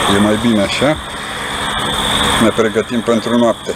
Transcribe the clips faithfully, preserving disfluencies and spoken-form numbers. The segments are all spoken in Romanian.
E mai bine așa. Ne pregătim pentru noapte.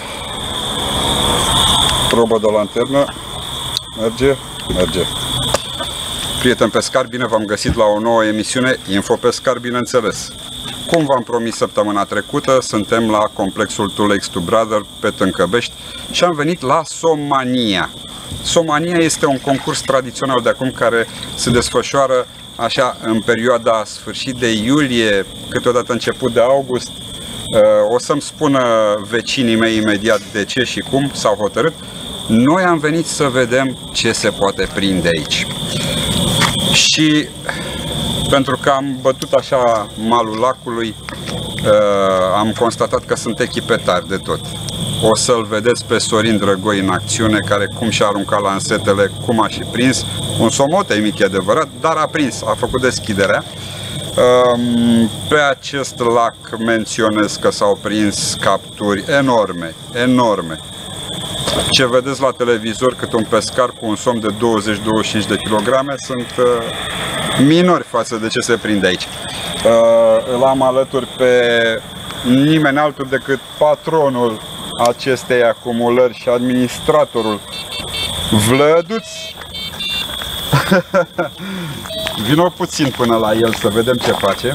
Probă de lanternă. Merge? Merge. Prieteni pescari, bine v-am găsit la o nouă emisiune Info Pescar, bineînțeles. Cum v-am promis săptămâna trecută, suntem la complexul Two Lakes Two Brothers pe Tâncăbești și am venit la Somania. Somania este un concurs tradițional de acum care se desfășoară așa în perioada sfârșit de iulie, câteodată început de august. O să-mi spună vecinii mei imediat de ce și cum s-au hotărât. Noi am venit să vedem ce se poate prinde aici. Și pentru că am bătut așa malul lacului, am constatat că sunt echipe tari de tot. O să-l vedeți pe Sorin Drăgoi în acțiune, care cum și-a aruncat lansetele, cum a și prins. Un somotei mic, e adevărat, dar a prins, a făcut deschiderea. Pe acest lac menționez că s-au prins capturi enorme, enorme. Ce vedeți la televizor cât un pescar cu un somn de douăzeci douăzeci și cinci de kilograme sunt minori față de ce se prinde aici. Îl am alături pe nimeni altul decât patronul acestei acumulări și administratorul Vlăduț. Vino puțin până la el să vedem ce face.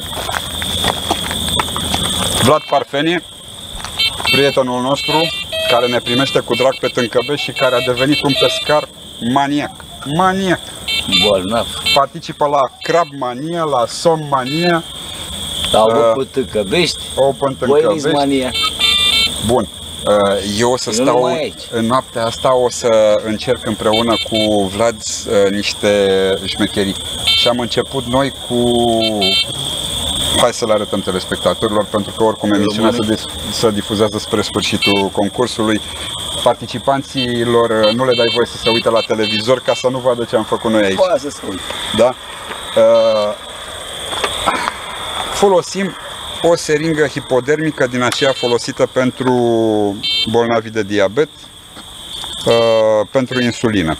Vlad Parfenie, prietenul nostru, care ne primește cu drag pe Tâncăbești și care a devenit un pescar maniac. Maniac. Bolnav. Participă la Crab Mania, la Som Mania. La Open Tâncăbești. Open Tâncăbești. Mania. Bun. Eu o să nu stau aici. în noaptea asta, o să încerc împreună cu Vlad niște șmecherii. Și am început noi cu... Hai să le arătăm telespectatorilor, pentru că oricum emisiunea se, se difuzează spre sfârșitul concursului. Participanților nu le dai voie să se uite la televizor ca să nu vadă ce am făcut noi aici. Poate să se uite. Da? Uh, folosim o seringă hipodermică din aceea folosită pentru bolnavi de diabet, uh, pentru insulină.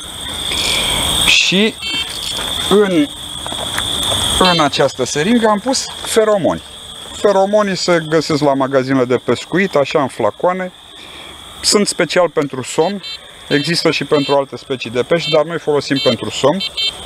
Și în În această seringă am pus feromoni. Feromonii se găsesc la magazinele de pescuit, așa în flacoane. Sunt special pentru somn. Există și pentru alte specii de pești, dar noi folosim pentru somn.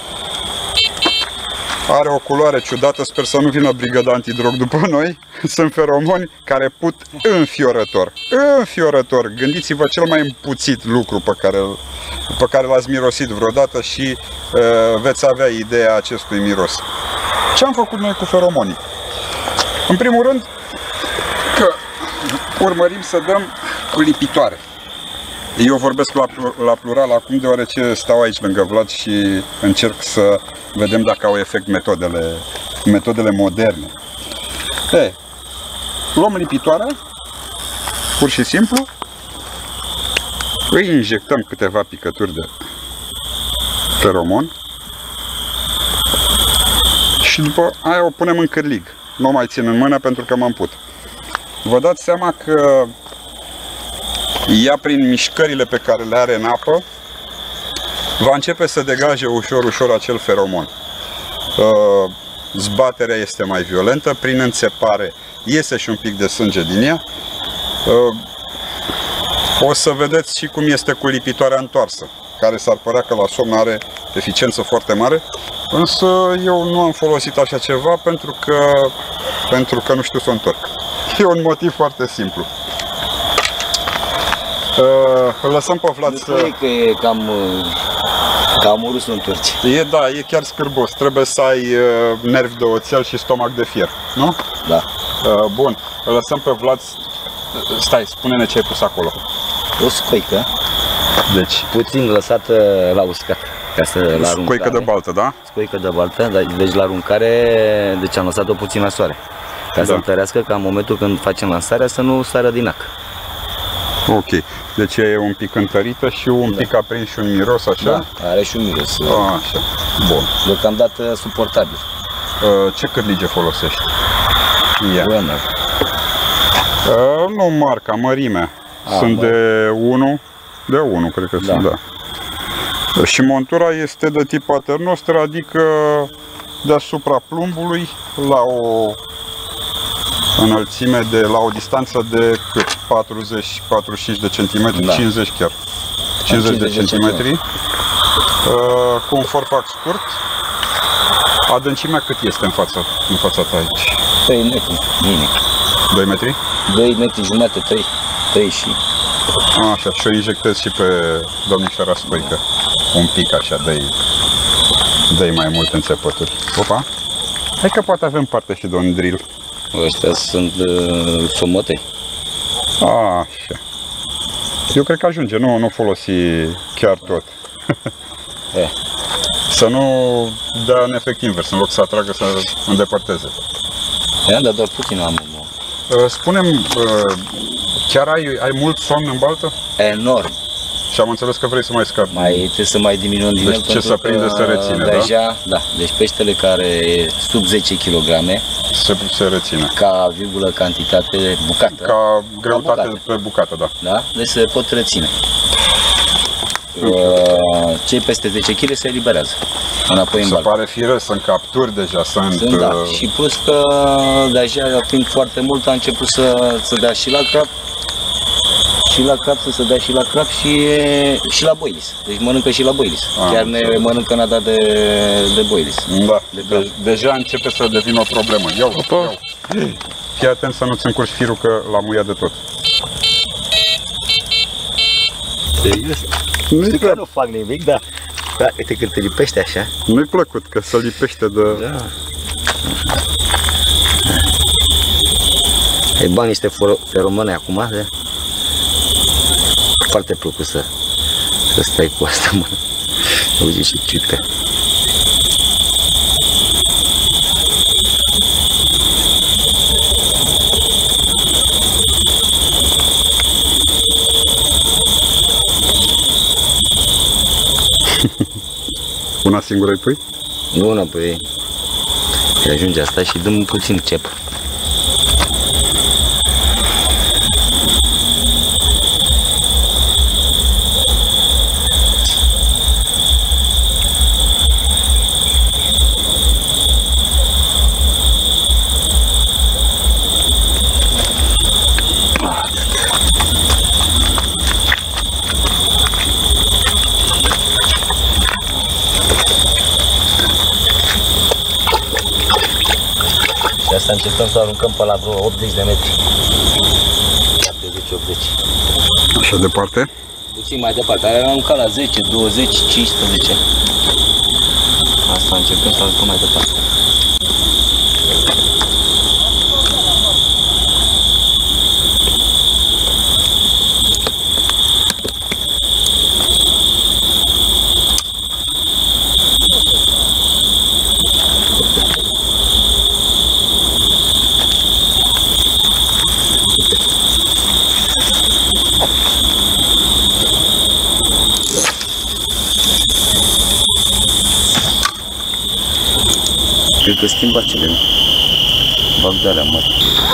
Are o culoare ciudată, sper să nu vină brigada antidrog după noi. Sunt feromoni care put înfiorător. Înfiorător! Gândiți-vă cel mai împuțit lucru pe care, pe care l-ați mirosit vreodată și uh, veți avea ideea acestui miros. Ce am făcut noi cu feromonii? În primul rând, că urmărim să dăm cu lipitoare. Eu vorbesc la, la plural acum, deoarece stau aici lângă Vlad și încerc să vedem dacă au efect metodele, metodele moderne. E, luăm lipitoarea, pur și simplu, îi injectăm câteva picături de feromon și după aia o punem în cârlig. Nu o mai țin în mână pentru că mă împut. Vă dați seama că ea, prin mișcările pe care le are în apă, va începe să degaje ușor, ușor acel feromon. Zbaterea este mai violentă, prin înțepare iese și un pic de sânge din ea. O să vedeți și cum este cu lipitoarea întoarsă, care s-ar părea că la somn are eficiență foarte mare, însă eu nu am folosit așa ceva pentru că, pentru că nu știu să o întorc. E un motiv foarte simplu. Uh, îl lăsăm pe Vlad să... Nu că e cam, cam urât să întorci. E, da, e chiar scârbos. Trebuie să ai uh, nervi de oțel și stomac de fier, nu? Da. Uh, bun, îl lăsăm pe Vlad. Stai, spune-ne ce ai pus acolo. O scoică. Deci. Puțin lăsată la uscat. Ca să la aruncare. Scoică de baltă, da? Scoică de baltă, deci la aruncare, deci am lăsat-o puțin la soare. Ca da. Să întărească, ca în momentul când facem lansarea să nu sară din ac. Ok, deci e un pic întărită și un da. pic aprins și un miros, așa? Da, are și un miros. A, așa, bun. Deocamdată suportabil. Ce cârlige folosești? Ia. Uh, nu marca, mărimea. A, sunt bă. de unu, de unu cred că da. sunt, da. Și montura este de tip paternoster, adică deasupra plumbului, la o Înălțime de la o distanță de cât? patruzeci patruzeci și cinci de centimetri, da. cincizeci chiar. cincizeci de centimetri. Uh, cu un forfac scurt. Adâncimea cât este în fața, în fața ta aici? trei metri, bine. doi metri? doi metri jumate, trei, trei și... Așa, și o injectez și pe domnișoara Stoică. Un pic așa, dă-i, dă-i mai mult înțepături. Opa! Hai că poate avem parte și de un drill. Ăștia sunt uh, somotei. Așa. Eu cred că ajunge, nu, nu folosi chiar tot. E. Să nu dea în efect invers, în loc să atragă, să îndepărteze. I-am dat doar puțin am. Spune-mi, chiar ai, ai mult somn în baltă? Enorm. Și am înțeles că vrei să mai scapi. Mai trebuie să mai diminuăm din Deci ce să prinde să reține, deja, da? Da. Deci peștele care e sub zece kilograme se, se reține. Ca virgulă cantitate bucată. Ca greutate bucată. pe bucată, da. Da? Deci se pot reține. Cei peste zece kilograme se eliberează înapoi în se baltă. pare firesc, sunt capturi deja, sunt... sunt da. Și plus că deja fiind foarte mult a început să, să dea și la crap, și la crap, să se dea și la crap și, și la boilis. Deci mănâncă și la boilis. Ah, chiar ne înțeleg. Mănâncă nada de, de boilis. Da, de de, deja începe să devină o problemă. Iau, iau. Fii atent să nu-ți încurci firul, că l-am muiat de tot. Serios? Nu-i că nu fac nimic, dar da, uite când te lipește așa. Nu-i plăcut, că se lipește de... Da. Ai bani niște feromone acum, da? Foarte plăcut să, să stai cu asta, mă. Auzi și ciucă. Una singură îi pui? Nu una, păi ajunge asta și dăm puțin cep. Asta încercăm să aruncăm pe la vreo optzeci de metri. șaptezeci optzeci. Așa departe? Puțin mai departe. Am aruncat la zece, douăzeci, cincisprezece. Asta încercăm să aruncăm mai departe. Cred că schimba cele, bag de-alea mari.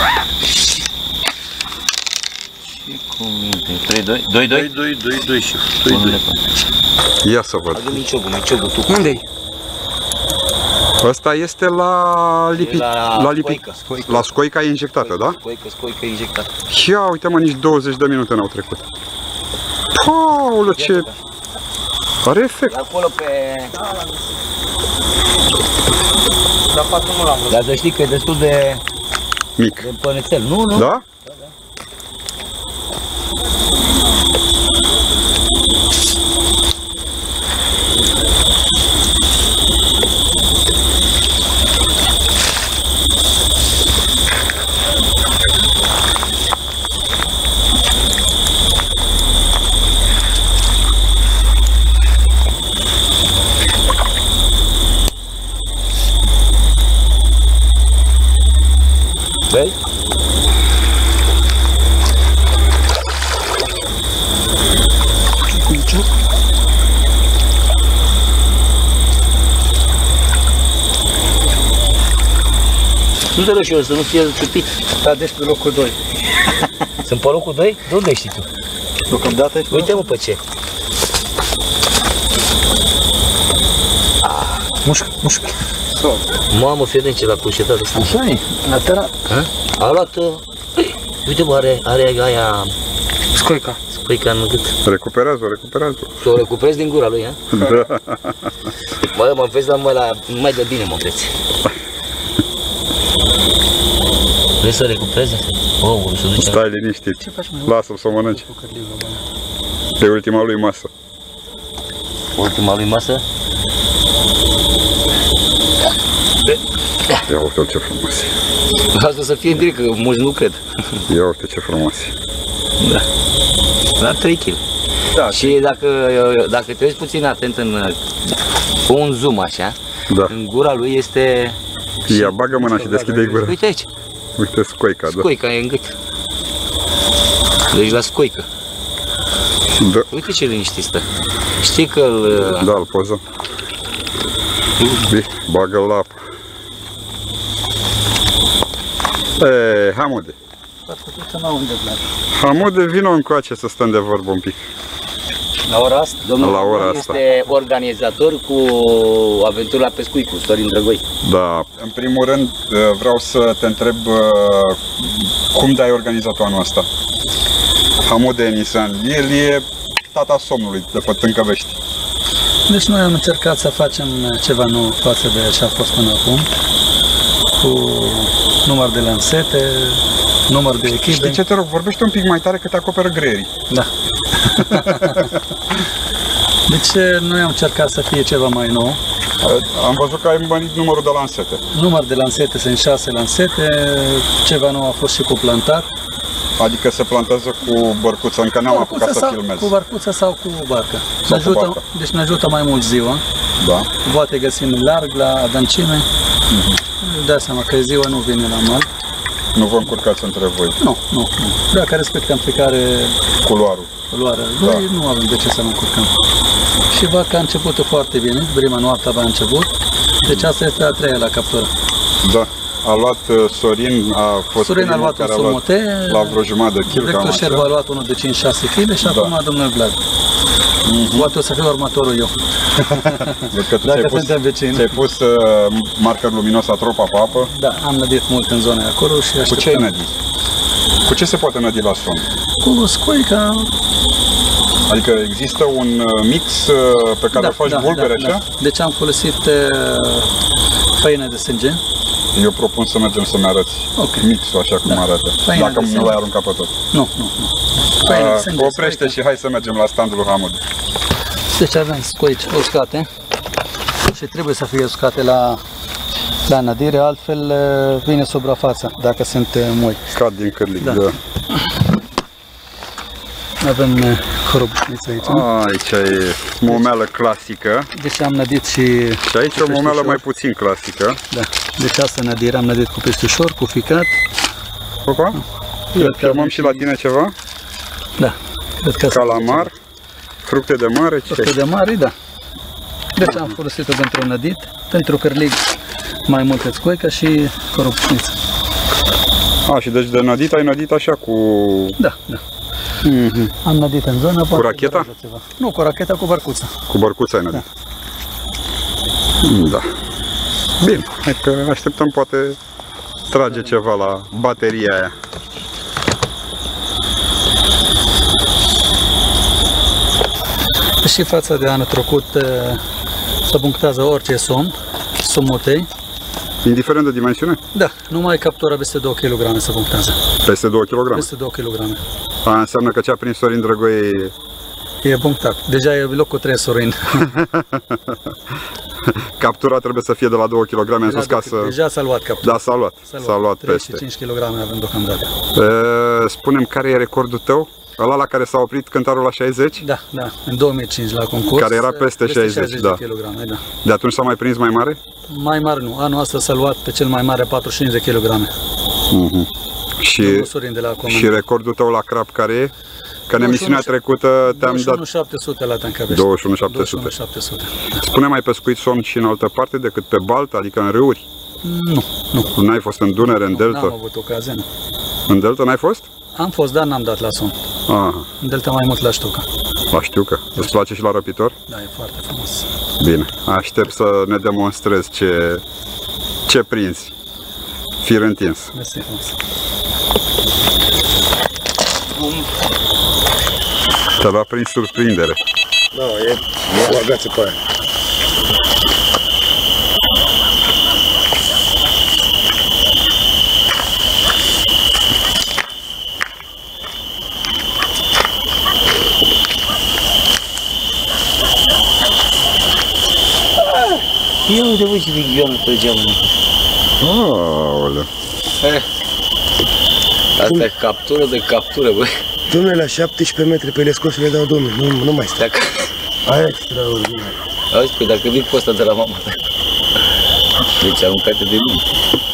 Ce cuvinte? trei doi? doi doi? doi doi, doi și doi doi. Ia să văd. Adu miciogul, miciogul, tu. Unde-i? Ăsta este la lipi, la, la, lipi, scoică, scoică. La scoica injectată, Scoică, da? Scoică, scoică injectată. Ia, uite mă, nici douăzeci de minute n-au trecut. Paulă, ce... Are efect. Acolo pe... Dar patru nu l-am văzut. Dar să știi că e destul de... Mic. de pănețel, nu, nu? Da? Vezi? Nu te rășiori, să nu fie ciupit. Da, deci pe locul doi. Sunt pe locul doi? De unde știi tu? Deocamdată e Uite mă pe ce. Mușcă, mușcă. Mamă, fii atent ce l-a cușetat ăsta. Așa e, lateral. A luat, uh, uite bă, are, are aia Scoica. scoica în gât. Recuperează-o, recuperează-o. Să o recuperezi din gura lui, ha? Da. Bă, mă vezi, dar mă, la, mai de bine mă vezi. Vrei să recupereze? Oh, să duce. Stai liniștit. Lasă-l să o mănânci. E ultima lui masă. Ultima lui masă? Ia uite ce frumos e. Asta să fie direct, că mulți nu cred. Ia uite ce frumos e. Da. La trei kilograme. Da. Și dacă, dacă te uiți puțin atent în cu un zoom așa, Da. în gura lui este... Ia, bagă mâna și deschide gura. Uite aici, Uite scoica, da. scoica e în gât. Deci la scoică. Da, Uite ce liniștit stă. Știi că îl... da, îl pozăm. Bine, bagă-l la apă. E, Hamude. Hamude, vino încoace să stăm de vorbă un pic. La ora asta? Domnul La ora Ramon asta. este organizator cu aventura pescuit cu Sorin Drăgoi. Da. În primul rând vreau să te întreb cum de-ai organizat-o anul ăsta? Hamude Nisan, el e tata somnului de pe Tâncăvești. Deci noi am încercat să facem ceva nou față de ce a fost până acum, cu număr de lansete, număr de echipe. Știi ce te rog, vorbește un pic mai tare că te acoperă greierii. Da. Deci noi am încercat să fie ceva mai nou. Am văzut că ai mărit numărul de lansete. Număr de lansete sunt șase lansete, ceva nou a fost și cu plantat. Adică se plantează cu bărcuță, încă n-am apucat să sau, filmez. cu bărcuța sau cu barcă. Sau Ne cu ajută, barcă. deci ne ajută mai mult ziua. Da. Poate găsim larg la adâncime. Mhm. Dai seama că ziua nu vine la mal. Nu vă încurcați între voi. Nu, nu, nu. Dacă respectăm fiecare Culoarul. luarea lui, nu avem de ce să ne încurcăm. Și văd că a început foarte bine, prima noapte avea început, deci asta este a treia la captură. Da. A luat uh, Sorin, a fost Sorin a primul luat un care a luat sumote, la vreo jumătate de kil, cam Rector Șerba a așa. luat unul de cinci șase kilograme și Da. acum domnul Vlad. Poate o să fiu următorul eu. Văd că tu Dacă ți-ai pus, suntem vecini. ți-ai pus uh, marker luminos la tropa pe apă. Da, am nădit mult în zona acolo și Cu ce ai nădit? Cu ce se poate nădi la somn? Cu scoica. Adică există un uh, mix uh, pe care îl faci bulbere, așa? Deci am folosit uh, făină de sânge. Eu propun să mergem să-mi arăți Ok. mixul așa cum Da. arată. Făină Dacă de nu sânge. l-ai aruncat pe tot. Nu, nu, nu. Făină de Uh, sânge, oprește scoica. și hai să mergem la standul lui Hamud. Deci avem scoici uscate și trebuie să fie uscate la, la nădire, altfel uh, vine suprafața dacă sunt uh, moi. Cad din cârlig. Da. Da. Avem uh, horobușniță aici. Aici e momeală clasică. Deci am nădit și... Și aici o momeală mai puțin clasică. Da. Deci asta nădire am nădit cu peștișor, cu ficat. Opa. Cred că Chemăm avem și la tine ceva? Da. Cred că Calamar, fructe de mare, ce fructe de mare, da. Deci am folosit-o pentru nădit, pentru cârlig mai mult scoica și horobușniță. A, și deci de nădit ai nădit așa cu... Da, da. Mm-hmm. Am nădit în zonă. poate racheta? durează ceva. Nu, cu racheta, cu bărcuța. Cu bărcuța ai nădit. Da. Bine, hai că așteptăm poate trage ceva la bateria aia. Și față de anul trecut eh, se punctează orice somn, somotei. Indiferent de dimensiune? Da, numai captura peste două kilograme se punctează. Peste două kilograme. Peste două kilograme. A, înseamnă că ce a prins Sorin Drăgoi e... E punctat. Deja e locul trei Sorin. Captura trebuie să fie de la două kilograme în sus ca să... Deja s-a luat captura. Da, s-a luat. S-a luat treizeci și peste. cinci kilograme avem deocamdată. E, Spune-mi care e recordul tău? Ăla la care s-a oprit cântarul la șaizeci? Da, da, în două mii cinci la concurs. Care era peste șaizeci, da. de kilograme, da. De atunci s-a mai prins mai mare? Mai mare nu. Anul ăsta s-a luat pe cel mai mare patruzeci și cinci de kilograme. Uh-huh. Și, Domnul Sorin de la Comandă. și recordul tău la crap care e? Că în douăzeci și unu emisiunea trecută te-am douăzeci și unu dat șapte sute la Tâncăvești. douăzeci și unu șapte douăzeci și unu sute. șapte sute. Spune, mai pescuit somn și în altă parte decât pe Baltă, adică în râuri? Nu, nu. N-ai fost în Dunăre, în N-am Delta? avut ocazia, nu. În Delta n-ai fost? Am fost, dar n-am dat la somn. Aha. În Delta mai mult la Ștuca. Ba, știu că. Îți place și la răpitor? Da, e foarte frumos. Bine. Aștept să ne demonstrezi ce, ce prinzi. Fir întins. Mersi frumos. Te-a luat prin surprindere. Da, e o agață pe aia. Ia uite, băi, ce vigioană trăgeam. Aoleu. Asta e captură de captură, băi. Dom'le, la șaptesprezece metri pe lescos le dau, domnule, nu, nu mai stai. Dacă... Aia e extraordinar. Auzi, păi dacă vii cu ăsta de la mama ta. Deci aruncate de mine.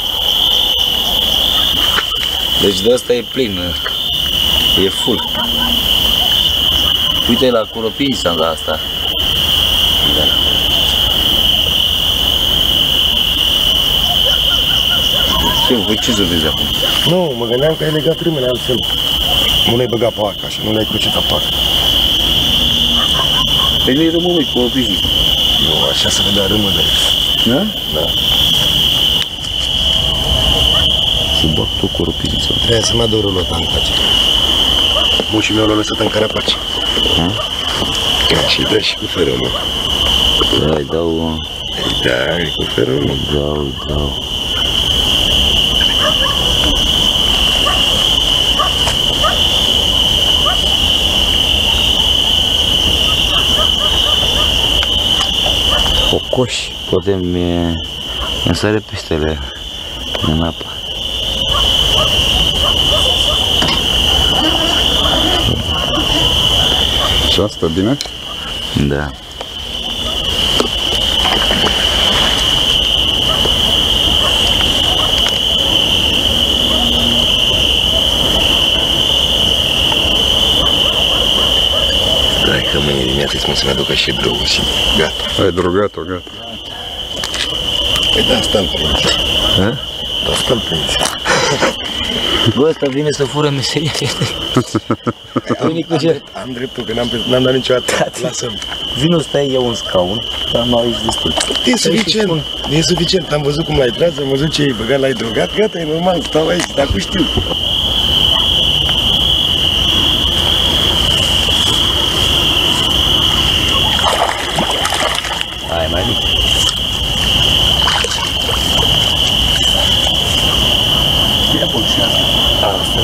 Deci de ăsta e plin. E full. Uite la Curopinsa la asta. Da. Ce, voi ce să vezi acum? Nu, mă gândeam că ai legat râmele altfel. Nu le-ai băgat pe arca așa, nu le-ai crucitat pe arca. Păi nu-i rămâi cu Curopinsa. Nu, așa să vedea râmele. Da? Da. Să bag tot Curopinsa. Trebuie să mă ador o lotă în pace. Mușii meu l-au lăsat în carapace. Și dă și cu ferul. Da, îi dau... Da, e cu ferul. Îi dau, îi dau. Cocoși. Poate mi sare peștele în apă. Și asta bine? Da. Stai că mâine dimineața îi spun să-mi aducă și drogul și gata. Ai drugat-o, gata. Păi da, stă-l prins. Ha? Da, stă-l prins. Bă, ăsta vine să fură meseria. Vine cu ce? Am dreptul, că n-am, n-am dat niciodată. Lasă-mi. Vino, stai, iau un scaun, dar nu aici destul. E suficient, e suficient. Am văzut cum l-ai tras, am văzut ce ai băgat, l-ai drogat, gata, e normal, stau aici, dar cu știu. Hai, mai mic. Ia bun și asta. Asta.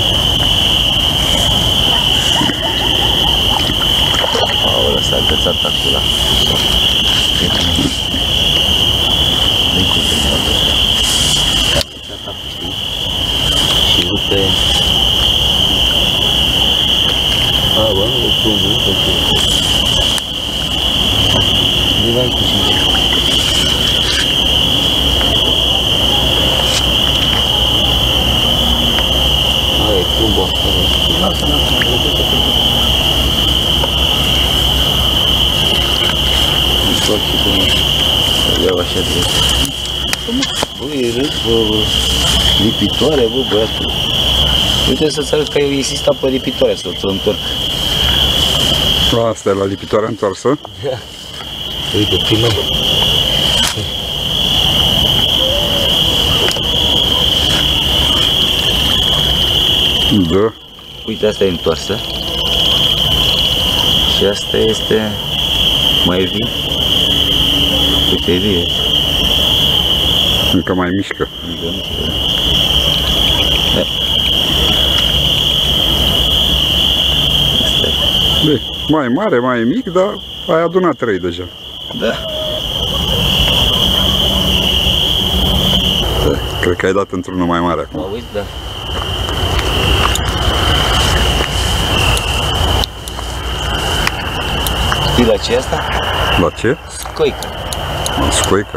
Aolea, s-a agățat acula. Nu-i cum să mă agăță. S-a agățat apă, știi? Și rupe... A, bă, nu e plumb, nu e plumb. Nu-i cu cinci. A, e plumbul asta. Lasă, lasă, Fac și cum iau așa de... Băi, râd, bă, lipitoare, bă, băiatul. Uite să-ți arăt că eu insistat pe lipitoare, să-ți întorc. Asta e la lipitoarea întoarsă. Da. Uite, prima. Da. Uite, asta e întoarsă. Și asta este mai vie. Uite, e vie. Încă mai mișcă. Încă mișcă, da. Da. Asta e. Bine, mai mare, mai mic, dar ai adunat trei deja. Da. Da. Cred că ai dat într-unul mai mare acum. Auzi, da. Știi la ce e asta? La ce? Scoică. La scoică.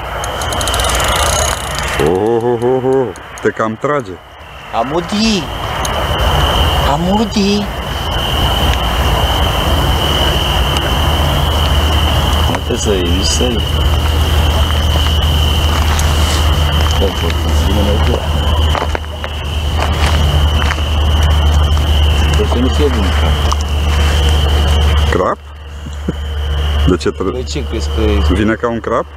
Oh, oh, oh, oh. Te cam trage. Amudi! Amudi! Nu trebuie să iei, nici să iei. Da, pot să vină mai gura. Trebuie să nu fie bun. De ce trebuie? De ce crezi că e? Vine ca un crap?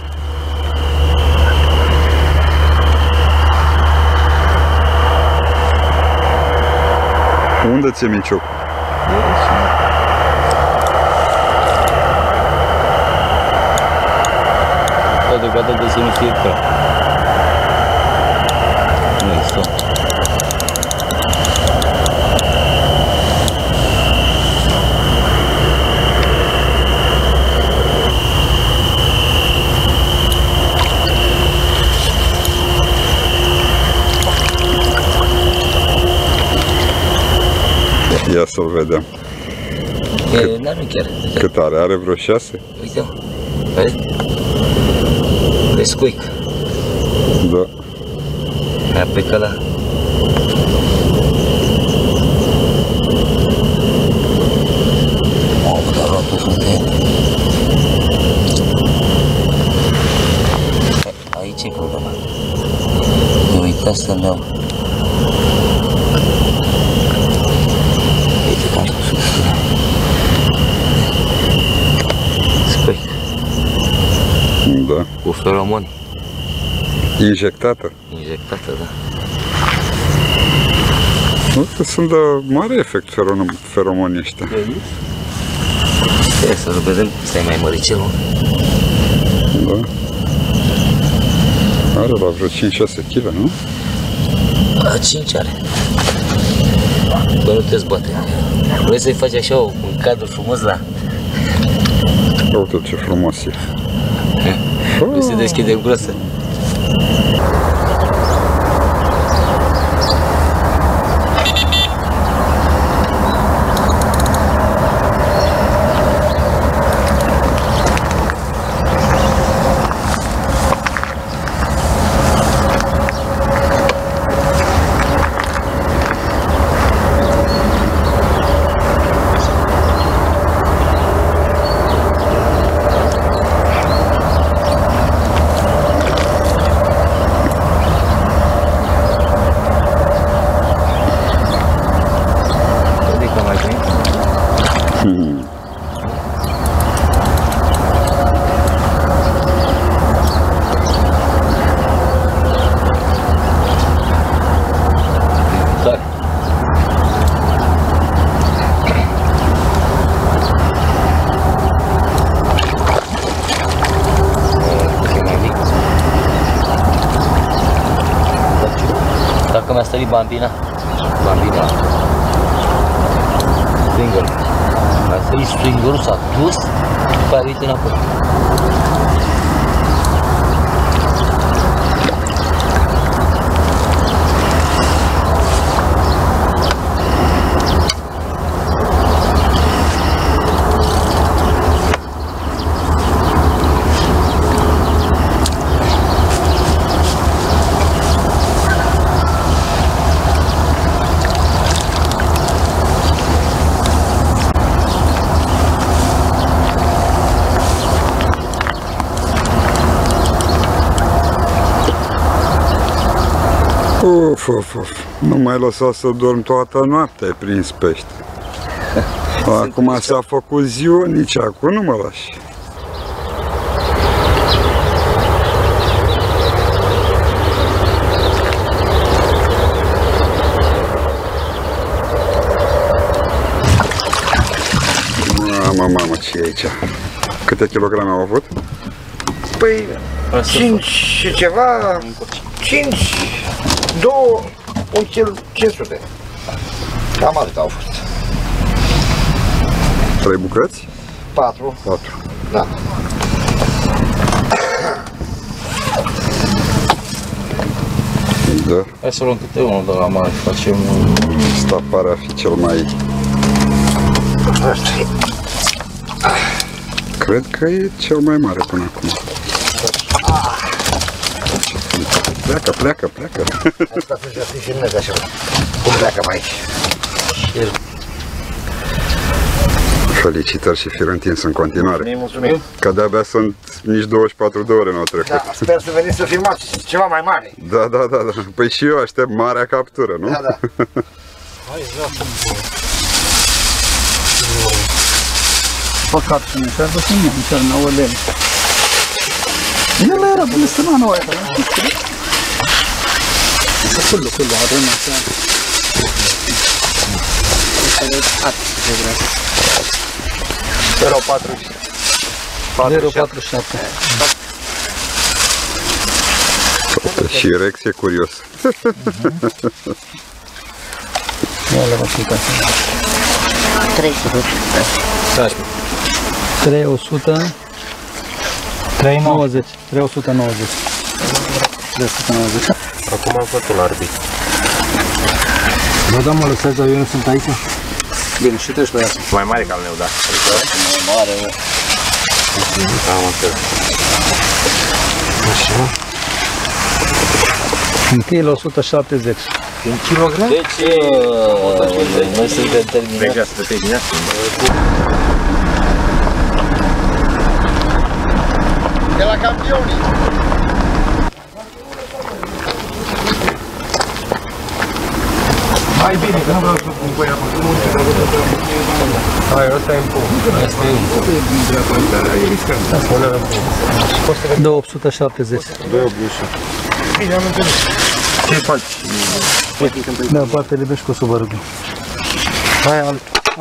Unde ți-e miciocul? Toate gata de să nu fie crap. Nu există. Ia să-l vedem. E, n-are chiar. Cât are? Are vreo șase? Uite-o. Vezi? De scuic. Da. Aia pe căla. Mamă, dar rotul sunt de ele. Aici e problema. Eu uitat să-mi iau. Uite că am spus și scuic. Da. Cu feromoni. Injectată. Injectată, da. Nu, că sunt de mare efect feron- feromonii ăștia. Trebuie să-l vedem. Stai mai măricelul. Da. Are la vreo cinci șase kilograme, nu? A, cinci are. Bă, nu te zbate. Vrei să-i faci așa un cadru frumos, da? Uite ce frumos e. Nu se deschide grosă. Dacă mi-a stărit bambina, bambina, swinger, mi-a stărit swingerul, s-a dus, după aia uite înapoi. Uf, uf, uf. Nu mai lăsa să dorm toată noaptea, ai prins pește. Acum s-a făcut ziua, nici acum nu mă lași. Mamă, mamă, ce e aici? Câte kilograme au avut? Păi, cinci și ceva, cinci, două, un kil cinci sute. Cam atât au fost. Trei bucăți? Patru. Patru. Da. Da. Hai să luăm câte unul de la mare, facem un... Asta pare a fi cel mai... Asta e. Cred că e cel mai mare până acum. Pleacă, pleacă, pleacă. Asta să se filmeze așa. Cum pleacă mai aici? Felicitări și fir întins în continuare. Ne mulțumim. Că de-abia sunt nici douăzeci și patru de ore n-au trecut. Da, sper să veniți să filmați ceva mai mare. Da, da, da, da. Păi și eu aștept marea captură, nu? Da, da. păcat să ne șearbă să nu chiar nouă lei. El era bine să nu nouă aia, nu știu. Acolo, acolo, arena așa. zero patru zero patru șapte. Și Rex e curios. Ia le-am aplicat. trei sute. trei o sută nouăzeci. trei o sută nouăzeci. trei o sută nouăzeci. Acum am făcut la arbitru. Bă, da, mă lăsați, dar eu nu sunt aici. Bine, și treci pe ea. Mai mare ca al meu, da. Mai mare, mă. Am înțeles. Așa. Un kilo o sută șaptezeci. Un kilogram? Deci, noi suntem terminați. Deja să te terminați. De la campionii! Mai bine, că nu vreau să pun pe ea. Hai, ăsta e în punct. Asta e în punct. E riscant. două sute șaptezeci. doi optzeci și șapte. Bine, am înțeles. Ce faci? Da, poate libești cu Subaru. Hai, alt.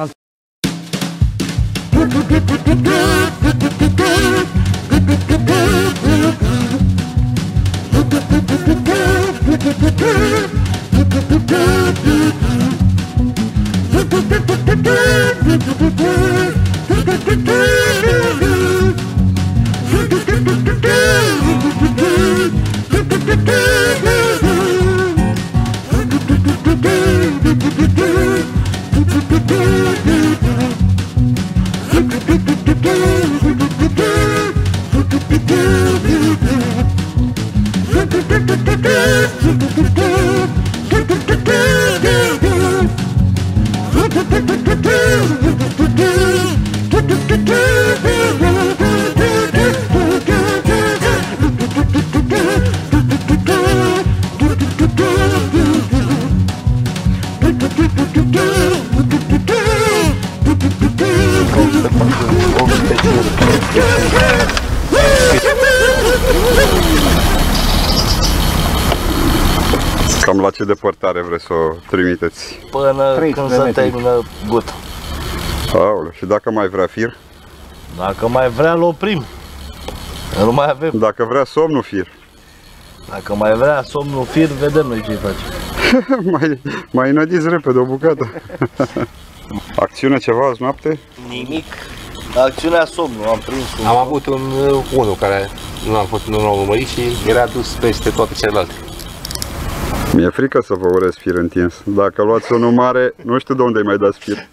Cam la ce depărtare vreți să o trimiteți? Până când se termină buta. Aoleu, și dacă mai vrea fir? Dacă mai vrea, îl oprim. Nu mai avem. Dacă vrea somnul, fir. Dacă mai vrea somnul fir, vedem noi ce-i facem. mai, mai înădiți repede o bucată. Acțiune ceva azi noapte? Nimic. Acțiunea somnul, am prins un... Am avut un unul care nu am fost, nu l-am urmărit și era dus peste toate celelalte. Mi-e frică să vă urez fir întins. Dacă luați unul mare, nu știu de unde îi mai dați fir.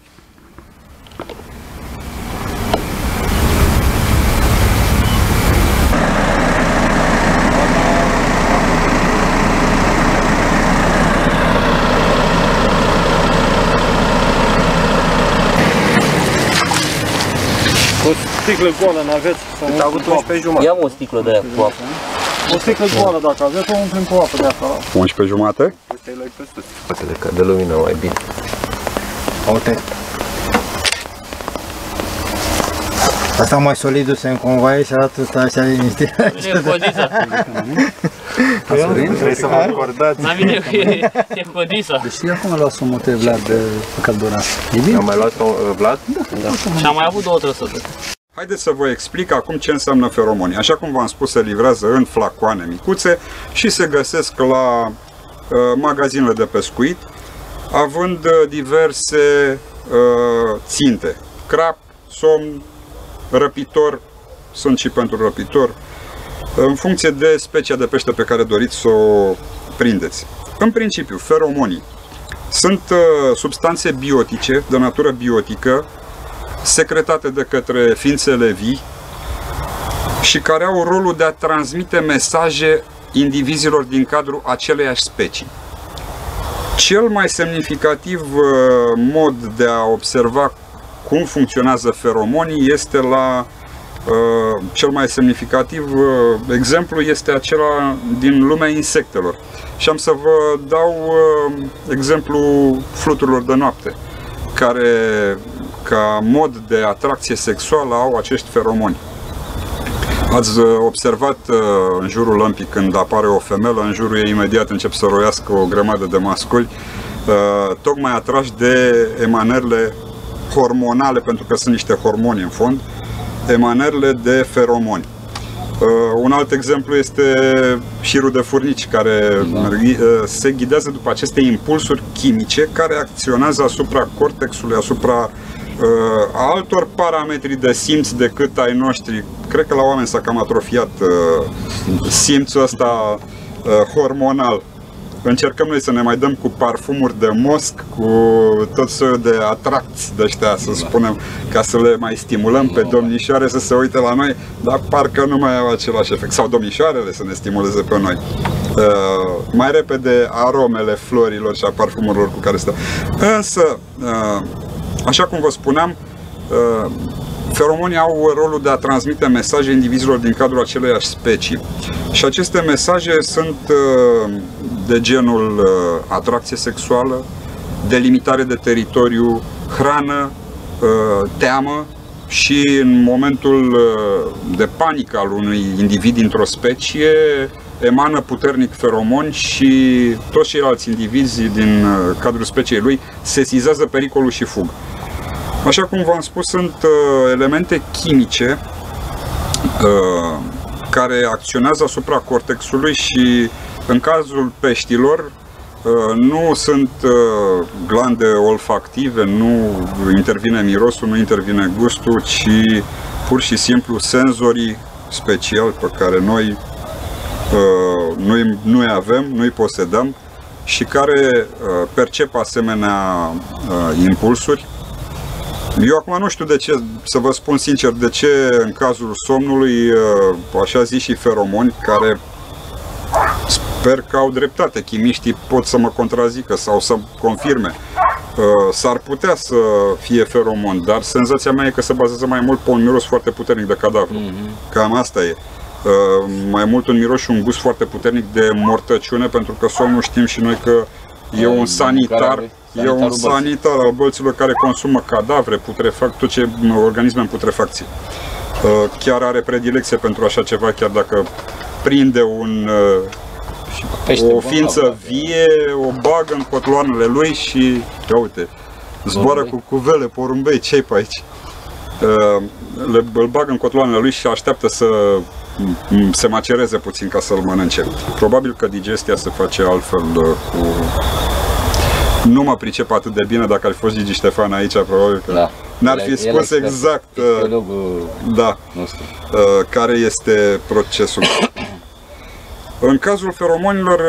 O sticlă goală n-aveți? Cât a avut unsprezece jumătate. Ia o sticlă de aia cu apă. O sticlă goală dacă aveți, o umplem cu apă de asta. unsprezece jumate? Poate de, de lumină mai bine. Uite. Asta mai solid dus în convoie și arată ăsta așa liniștit. E Codița. Trebuie să vă acordați. La mine e Codița. Deci știi acum luați un mote Vlad de căldura. E bine? Am mai luat un Vlad? Da. Și am mai avut două trăsături. Haideți să vă explic acum ce înseamnă feromoni. Așa cum v-am spus, se livrează în flacoane micuțe și se găsesc la uh, magazinele de pescuit, având uh, diverse uh, ținte. Crap, somn, răpitor, sunt și pentru răpitor, în funcție de specia de pește pe care doriți să o prindeți. În principiu, feromonii sunt uh, substanțe biotice, de natură biotică, secretate de către ființele vii și care au rolul de a transmite mesaje indivizilor din cadrul aceleiași specii. Cel mai semnificativ uh, mod de a observa cum funcționează feromonii este la uh, cel mai semnificativ uh, exemplu este acela din lumea insectelor. Și am să vă dau uh, exemplu fluturilor de noapte, care ca mod de atracție sexuală au acești feromoni. Ați observat în jurul lămpii când apare o femelă, în jurul ei imediat încep să roiască o grămadă de masculi, tocmai atrași de emanările hormonale, pentru că sunt niște hormoni în fond, emanările de feromoni. Uh, un alt exemplu este șirul de furnici, care da. uh, se ghidează după aceste impulsuri chimice care acționează asupra cortexului, asupra uh, altor parametri de simț decât ai noștri. Cred că la oameni s-a cam atrofiat uh, simțul ăsta uh, hormonal. Încercăm noi să ne mai dăm cu parfumuri de mosc, cu tot soiul de atracți de ăștia, să spunem, ca să le mai stimulăm pe domnișoare să se uite la noi, dar parcă nu mai au același efect. Sau domnișoarele să ne stimuleze pe noi. Uh, mai repede aromele florilor și a parfumurilor cu care stăm. Însă, uh, așa cum vă spuneam, uh, feromonii au rolul de a transmite mesaje indivizilor din cadrul aceleiași specii. Și aceste mesaje sunt uh, de genul uh, atracție sexuală, delimitare de teritoriu, hrană, uh, teamă și în momentul uh, de panică al unui individ dintr-o specie emană puternic feromoni și toți ceilalți indivizi din uh, cadrul speciei lui sesizează pericolul și fug. Așa cum v-am spus, sunt uh, elemente chimice uh, care acționează asupra cortexului și în cazul peștilor uh, nu sunt uh, glande olfactive, nu intervine mirosul, nu intervine gustul, ci pur și simplu senzorii speciali pe care noi uh, nu-i, nu-i avem, nu-i posedăm și care uh, percep asemenea uh, impulsuri. Eu acum nu știu de ce, să vă spun sincer, de ce în cazul somnului, așa zis și feromoni, care sper că au dreptate, chimiștii pot să mă contrazică sau să confirme, s-ar putea să fie feromon, dar senzația mea e că se bazează mai mult pe un miros foarte puternic de cadavru. Mm-hmm. Cam asta e. Mai mult un miros și un gust foarte puternic de mortăciune, pentru că somnul știm și noi că e un sanitar. E un sanitar al bălților care consumă cadavre, putrefac, tot ce organisme în putrefacție. Chiar are predilecție pentru așa ceva, chiar dacă prinde un, o ființă vie, o bagă în cotloanele lui și, uite, zboară cu cuvele, porumbei, ce-i pe aici? Le, îl bagă în cotloanele lui și așteaptă să se macereze puțin ca să-l mănânce. Probabil că digestia se face altfel cu... Nu mă pricep atât de bine, dacă ar fi fost Gigi Ștefan aici, probabil că da. n-ar fi spus exact da, care este procesul. În cazul feromonilor,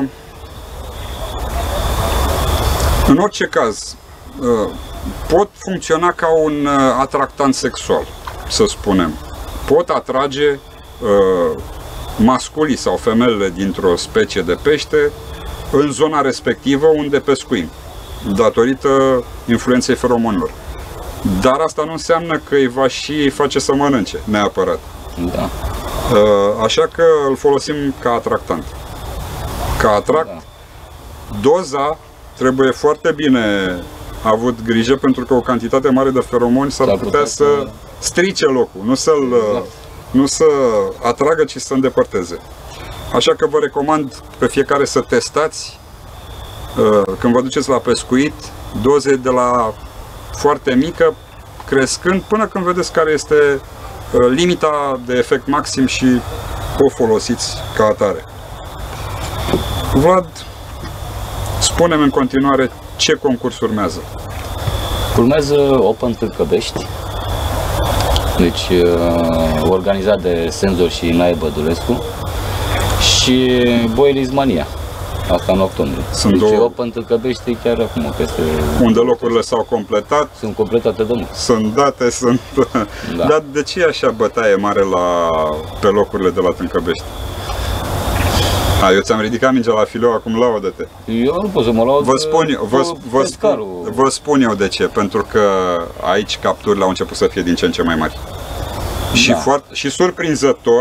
în orice caz, pot funcționa ca un atractant sexual, să spunem. Pot atrage masculii sau femelele dintr-o specie de pește în zona respectivă unde pescuim, datorită influenței feromonilor. Dar asta nu înseamnă că îi va și face să mănânce, neapărat. Da. Așa că îl folosim ca atractant. Ca atract, da. Doza trebuie foarte bine avut grijă, pentru că o cantitate mare de feromoni s-ar putea, putea să strice locul, nu să-l exact. nu să atragă, ci să îndepărteze. Așa că vă recomand pe fiecare să testați, când vă duceți la pescuit, doze de la foarte mică, crescând, până când vedeți care este limita de efect maxim și o folosiți ca atare. Vlad, spune-mi în continuare ce concurs urmează. Urmează Open Târcăvești, deci organizat de Senzor și Nae Bădulescu, și Boilies Mania, asta în octombrie. Sunt deci două... Open Târcăvești chiar acum, peste... Unde locurile s-au completat. Sunt completate de mult. Sunt date, sunt... Da. Dar de ce e așa bătaie mare la... pe locurile de la Târcăvești? A, eu ți-am ridicat mingea la fileu, acum laudă-te. Eu nu pot să mă laud. Vă spun, eu, vă, vă, spun, vă spun eu de ce, pentru că aici capturile au început să fie din ce în ce mai mari. Da. Și, foarte, și surprinzător,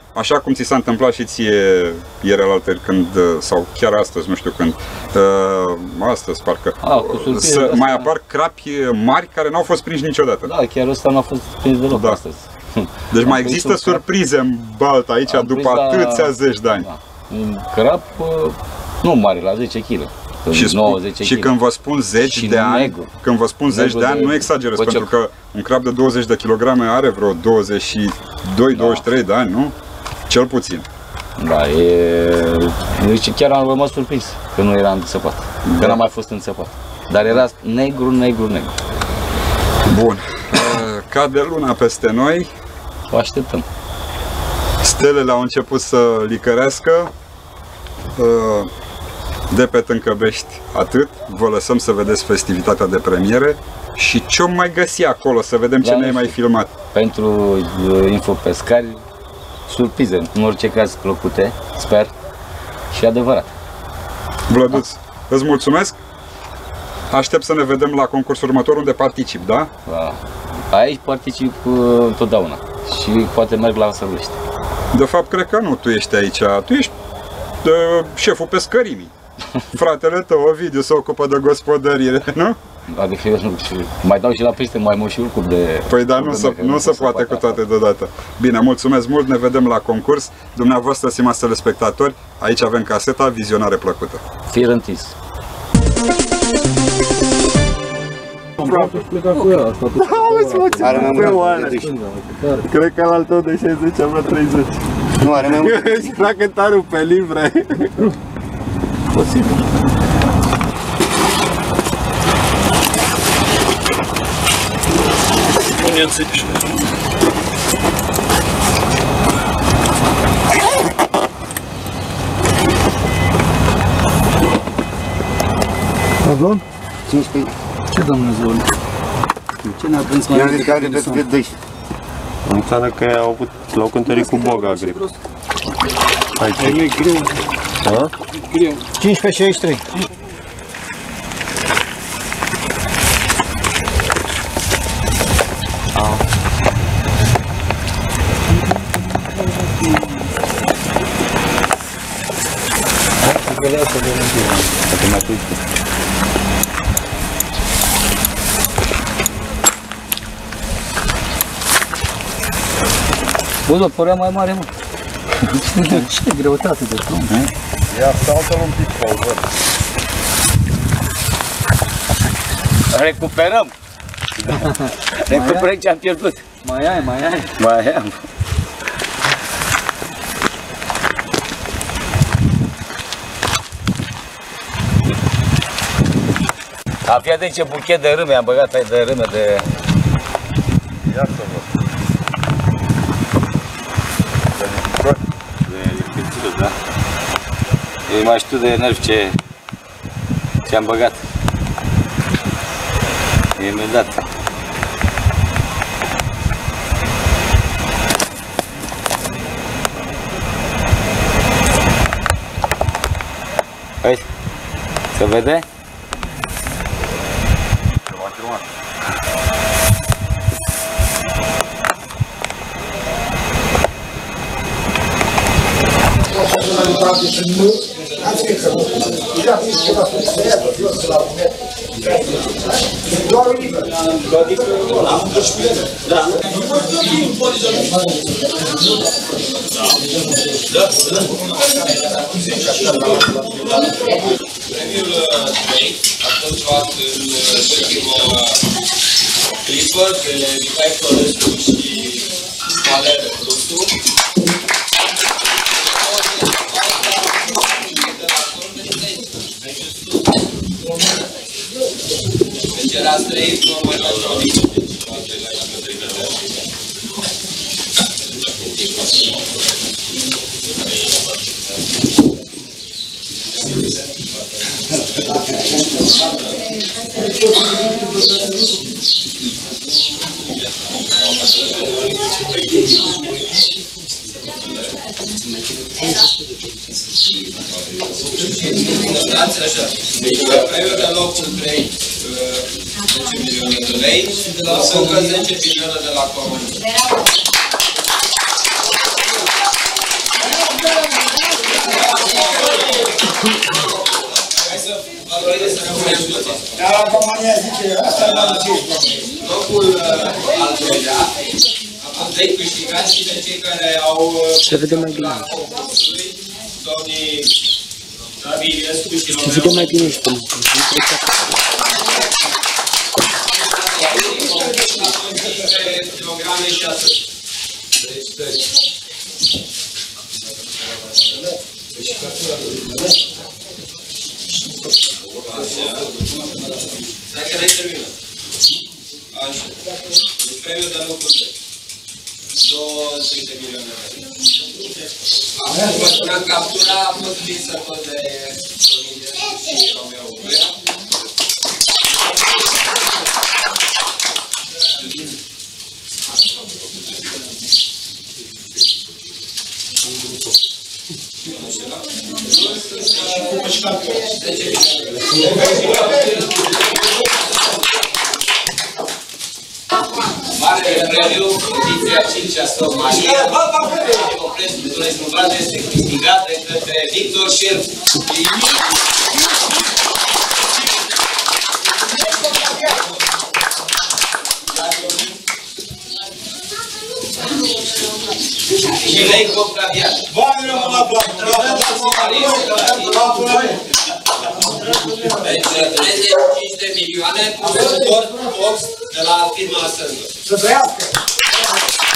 așa cum ți s-a întâmplat și ție ieri alaltări când, sau chiar astăzi, nu știu când, uh, astăzi parcă, A, cu surprize, să asta, mai apar crapi mari care n-au fost prinși niciodată. Da, chiar ăsta n-a fost prins deloc Da. astăzi. Deci Am mai prins există un crap. surprize în baltă aici Am după prins la- atâția zeci de ani. Da. Un crap, uh, nu mare, la zece kilograme. Și, nouă spun, zece și când vă spun zeci Și de ani, negru. când vă spun zeci Negru de ani, de nu exagerez, băcioc. pentru că un crab de douăzeci de kilograme are vreo douăzeci și doi douăzeci și trei de ani, nu? Cel puțin. Da, e... Deci chiar am rămas surprins că nu era înțăpat, că Da. n-a mai fost înțăpat. Dar era negru, negru, negru. Bun. Cade luna peste noi, O așteptăm. stelele au început să licărească, de pe Tâncăbești atât, vă lăsăm să vedeți festivitatea de premiere și ce mai găsi acolo, să vedem ce Da, ne-ai nu mai știu. filmat. Pentru uh, infopescari, surprize, în orice caz plăcute, sper, și adevărat. Vlăduț, îți mulțumesc, aștept să ne vedem la concursul următor unde particip, da? Da. Aici particip uh, întotdeauna și poate merg la Sărulești. De fapt, cred că nu tu ești aici, tu ești de, șeful pescărimii. Fratele tău, Ovidiu, se ocupă de gospodărire, nu? Adică eu nu știu, mai dau și la pește, mai mă și urc de... Păi da, nu, se, nu se poate cu toate deodată. Bine, mulțumesc mult, ne vedem la concurs. Dumneavoastră, stimați telespectatori, aici avem caseta, vizionare plăcută. Fir întins. Are mai mult. Cred că al tău de șaizeci am treizeci. Nu, are mai mult. Dacă tarul pe livre. Posibil. Pardon? cincisprezece. Ce domnul Zoli? Ce ne-a prins mai I-am mult zis că are decât pe doisprezece. Înseamnă că au avut, l-au cântărit cu boga grip. Aici. E greu. Da? cincisprezece șaizeci și trei. Bă, dar părea mai mare, mă. Ce greutate de plumb. Ia, saltă-l un pic, Paul. Recuperăm! Recuperăm ce am pierdut. Mai ai, mai ai. Mai am. A, fii atent ce buchet de râme am băgat aici, de râme de... Ia să văd. de lipitură, da? Eu mai știu de nervi ce... ce am băgat. E imediat. Hai, se vede? Premiul trei a fost luat în ultima clipă de Mihai Florescu și Valer Rusu. Deci era trei, nu mai dau nimic. Dați așa, deci premiul de locul trei, zece milioane de lei și de la încă zece milioane de la comun. Dar România zice, asta e la locul al doilea, am trei câștigați și de cei care au... Se vede mai bine. Domnii David Iliescu și Romeo. Se vede mai bine și până. Kilograme și atât. Dacă n-ai terminat. Așa. Deci premiul de locul doi. douăzeci de milioane de lei. Acum, în captura a fost prinsă tot de Dominie și Romeo Gurea. Marele premiu, ediția cincea Somalia, Demopresul Turismul Vaz este câștigat de către Victor Șerpu. Și lei Coptavian. Bani rămân la placă. Deci, treizeci și cinci de milioane cu suport box de la firma Sândor. Să trăiască!